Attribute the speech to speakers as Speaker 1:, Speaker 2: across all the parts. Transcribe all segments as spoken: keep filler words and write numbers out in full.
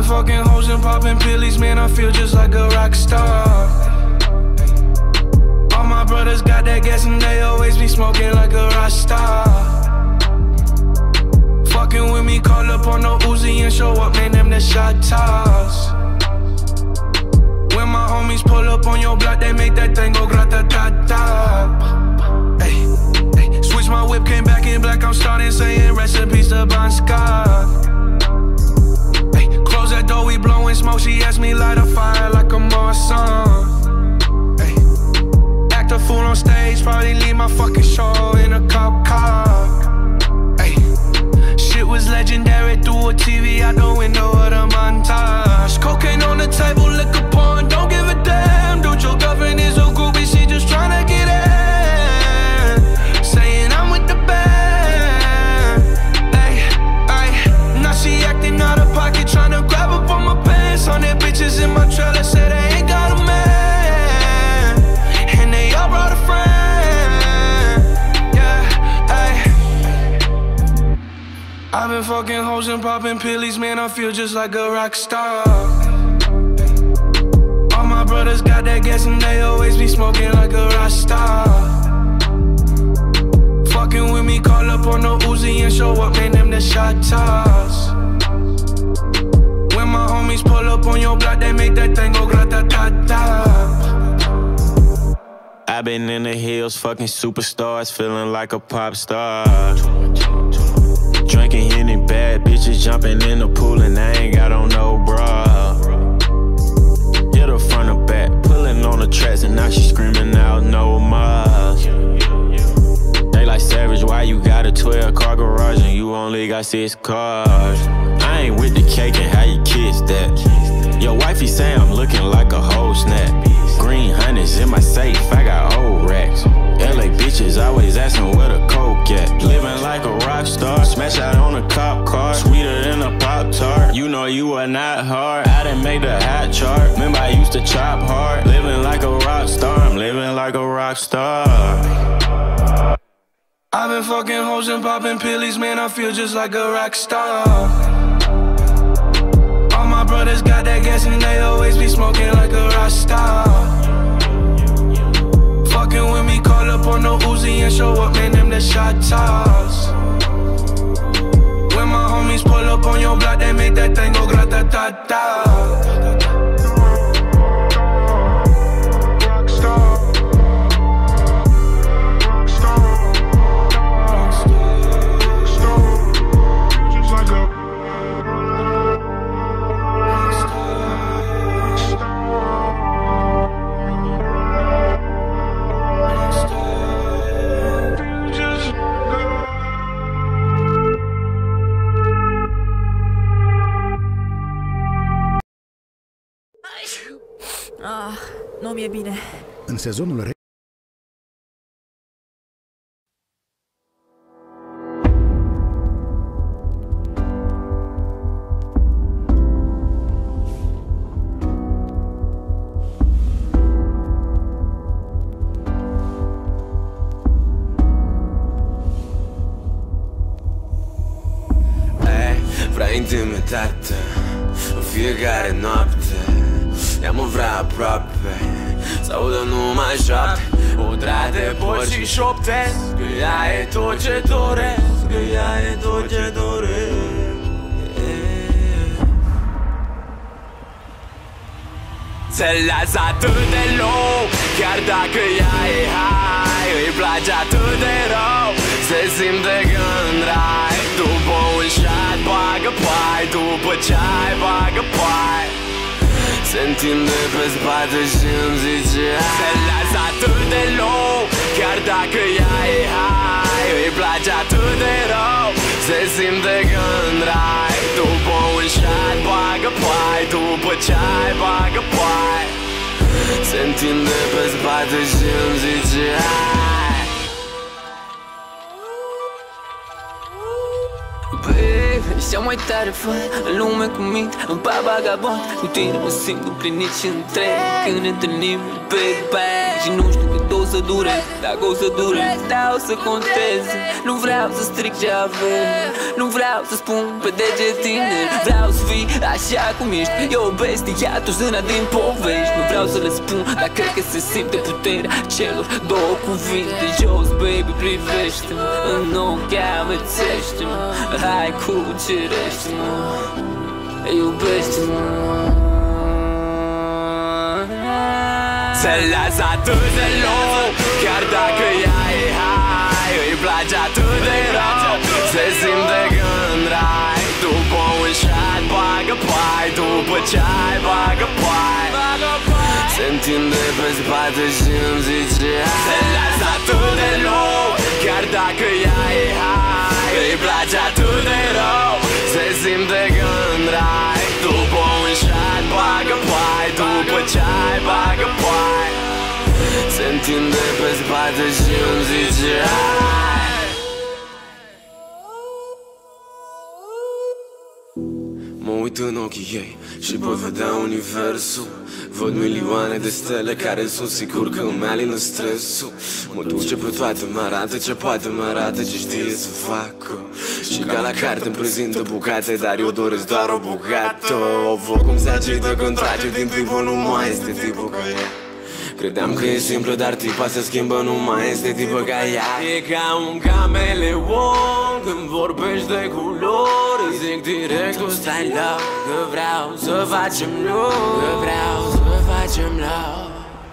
Speaker 1: been fucking hoes and popping pillies, man, I feel just like a rock star. All my brothers got that gas and they always be smoking like a rock star. Fucking with me, call up on the Uzi and show up, man, them the shot toss. When my homies pull up on your block, they make that thing go grata-ta-ta. Ay, ay. Switch my whip, came back in black, I'm starting saying rest in peace to Bon Scott. Ay, close that door, we blowing smoke, she asked me light a fire like a Marsan. Ay, act a fool on stage, probably leave my fucking show in a cop car. Ay, shit was legendary through a T V out the window of the montage. Cocaine on the table, liquor porn, don't give a damn. Dude, your girlfriend is a groupie, she just tryna get in. Saying I'm with the band. Ay, ay, now she acting out of pocket, tryna grab up on my pants. On their bitches in my trailer, say they ain't got a man. And they all brought a friend. Yeah, ay. I've been fucking hoes and popping pillies, man, I feel just like a rock star. All my brothers got that gas and they always be smoking like a rock star. Fucking with me, call up on the Uzi and show up, man, them the shot toss. When my homies pull up on your block, they make that thing go grata-ta-ta.
Speaker 2: I've been in the hills, fucking superstars, feeling like a pop star. Drinking Henny, bad bitches jumping in the pool and I ain't got on no bra. Hit her front or back, pulling on the tracks and now she screaming out no more. They like Savage, why you got a twelve car garage and you only got six cars? I ain't with the cake and how you kiss that. Your wifey say I'm looking like a whole snap. Green hundreds in my safe, I got old racks. L A bitches always asking where the coke at. Living like a rock star, smash out on a cop car, sweeter than a Pop-Tart. You know you are not hard, I done made the hot chart. Remember I used to chop hard. Living like a rock star, I'm living like a rock star.
Speaker 1: I've been fucking hoes and popping pillies, man, I feel just like a rock star. All my brothers got that gas and they always be smoking like a rock star. Fucking with me, call up on the Uzi and show up, man, them the shot toss. When my homies pull up on your block, they make that thing go grata-ta-ta.
Speaker 3: Ah, nu mi-e bine.
Speaker 4: În sezonul re...
Speaker 5: Vrea intimitate în fiecare noapte. Ea mă vrea aproape, s-audă numai șapte. Udrea de porci și șoptesc că ea e tot ce doresc, că ea e tot ce doresc. Se lasă atât de low, chiar dacă ea e high. Îi place atât de rău, se simte că în rai. După un shot bagă pai, după ceai bagă pai. Se întinde pe spate și îmi zice hai. Se lasă atât de low, chiar dacă ea e high. Îi place atât de rău, se simte că în rai. După un shot bagă pai, după ceai bagă pai. Se întinde pe spate și îmi zice hai. Baby, cea mai tare fă în lume cu mint, în pa vagabond. Cu tine mă simt împlinit și întreg când ne întâlnim, baby, baby. Și nu știu cât o să dureze, dacă o să dureze, dar o să conteze. Nu vreau să stric ce avem, nu vreau să spun pe deget tineri. Vreau să fii așa cum ești, e o bestie atunci zâna din povești. Nu vreau să le spun, dar cred că se simte puterea celor două cuvinte. Jos, baby, privește-mă, în ochi amețește-mă. Hai, cucerește-mă, iubește-mă. Se lasă atât de low, chiar dacă ea e high. Îi place atât de rău, se simte când rai. După un shot bagă pai, după ceai bagă pai. Se întinde pe spate și îmi zice se lasă atât de low, chiar dacă ea e high. Îi place atât de rău, se simte când rai. După un shot bagă pai, după ceai bagă pai. Se întinde pe spate și îmi zice mă uit în ochii ei și pot vedea universul. Văd milioane de stele care sunt sigur că îmi alină stresul. Mă duce pe toate, mă arată ce poate, mă arată ce știe să facă. Și ca la carte îmi prezintă bucate, dar eu doresc doar o bucată. O văd cum se agită când trage din tipul, nu mai este tipul ca ea. Credeam că e simplă, dar tipa se schimbă, nu mai este tipă ca ea. E ca un cameleon când vorbești de culori. Zic direct tu stai low, că vreau să facem love, că vreau să facem love.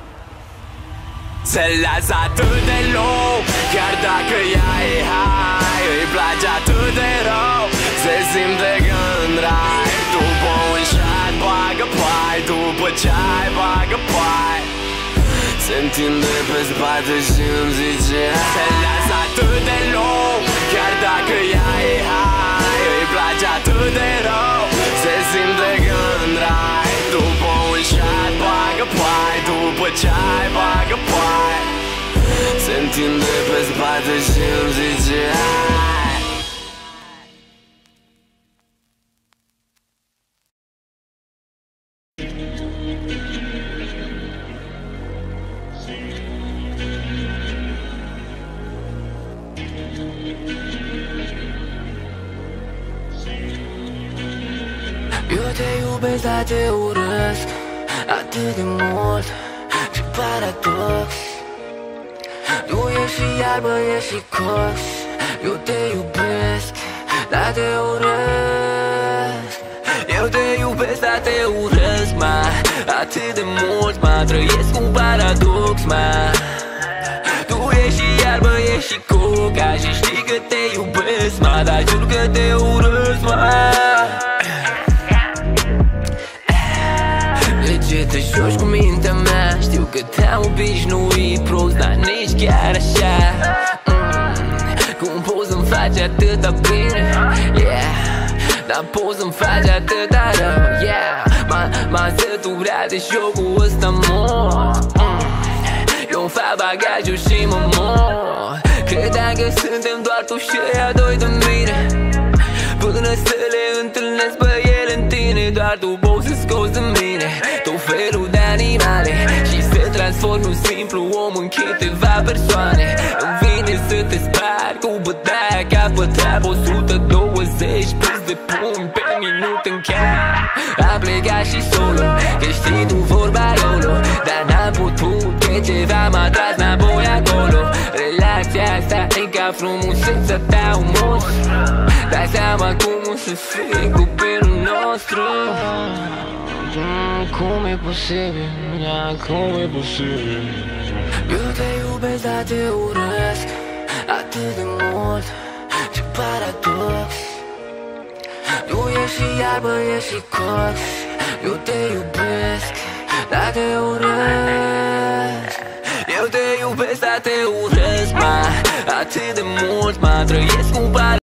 Speaker 5: Se lasă atât de low, chiar dacă ea e high. Îi place atât de rău, se simte când rai. După un shot bagă pai, după ceai bagă pai. Se întinde pe spate și îmi zice se lasă atât de low, chiar dacă ea e high. Îi place atât de rău, se simte când rai. După un shot bagă pai, după ceai bagă pai. Se întinde pe spate și îmi zice eu te iubesc, dar te urăsc atât de mult, ce paradox. Tu ești și iarbă, ești și cox. Eu te iubesc, dar te urăsc. Eu te iubesc, dar te urăsc, ma, atât de mult, ma. Trăiesc un paradox, ma. Tu ești și iarbă, ești și coca. Și știi că te iubesc, ma, dar jur că te urăsc, ma. Te joci cu mintea mea, știu că te-am obișnuit prost, dar nici chiar așa. mm, Cum poți să-mi faci atâta bine, yeah, dar poți să-mi faci atâta rău, yeah. M-a săturat de jocul ăsta mor. mm, Eu-mi fac bagajul și mă mor. Credeam că suntem doar tu și ea doi de mine, până să le întâlnesc pe ele în tine. Doar tu poți să scoți de mine tot felul de animale și să transformi un simplu om în câteva persoane. Îmi vine să te spar cu bătaia ca pe trap, o sută douăzeci plus de pumni pe minut în cap. Am plecat și solo, că știi tu vorba lolo, dar n-am putut, că ceva m-a tras înapoi acolo. Relația asta e ca frumusețea ta, un monstru. Dai seama cum o să fie copilul nostru. mm, Cum e posibil, yeah, cum e posibil. Eu te iubesc, dar te urăsc atât de mult, ce paradox. Tu ești și iarbă, ești și cox. Eu te iubesc, dar te urăsc. Eu te iubesc, dar te urăsc, ma, atât de mult, ma. Trăiesc un paradox.